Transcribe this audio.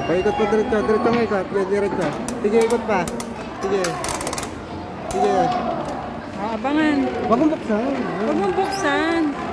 paikot pa diretso. Diretso nga ikot. Diretso. Sige, ikot pa. Sige. Sige. Abangan. Wag mong buksan. Huwag mong buksan.